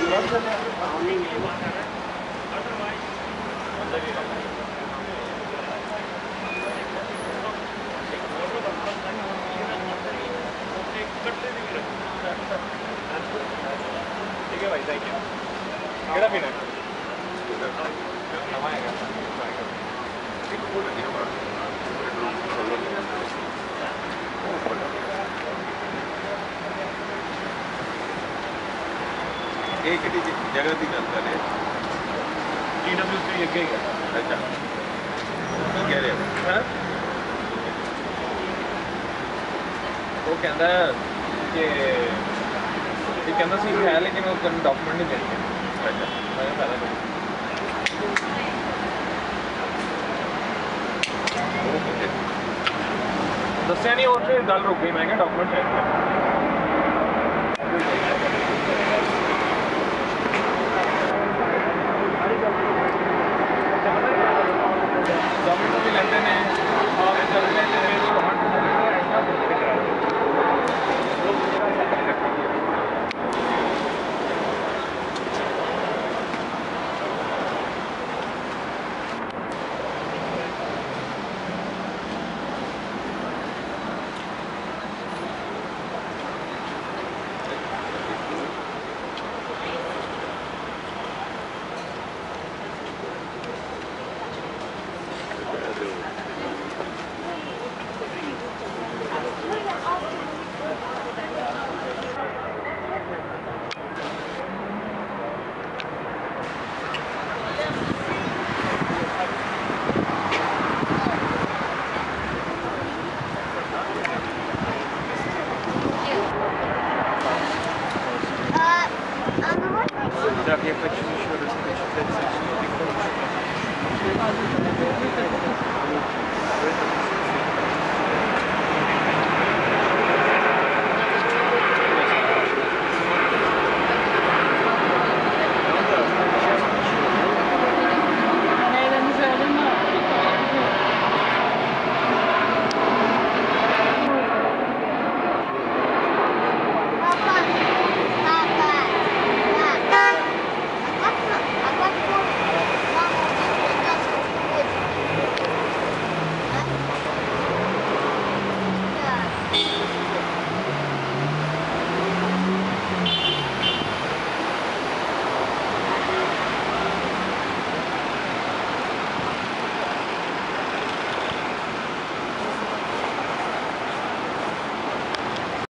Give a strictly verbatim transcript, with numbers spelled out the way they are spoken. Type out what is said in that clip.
ठीक है भाई, थैंक यू। केड़ा पीना एक जगह की गल कर रहे टी डब्ल्यू सी अगे ही है। अच्छा कह रहे हो वो कहता है कि ये कहता सी है लेकिन वो डॉक्यूमेंट नहीं देते। अच्छा मैं पहले दसिया नहीं, और फिर गल रुक गई। मैं क्या डॉक्यूमेंट चाहिए।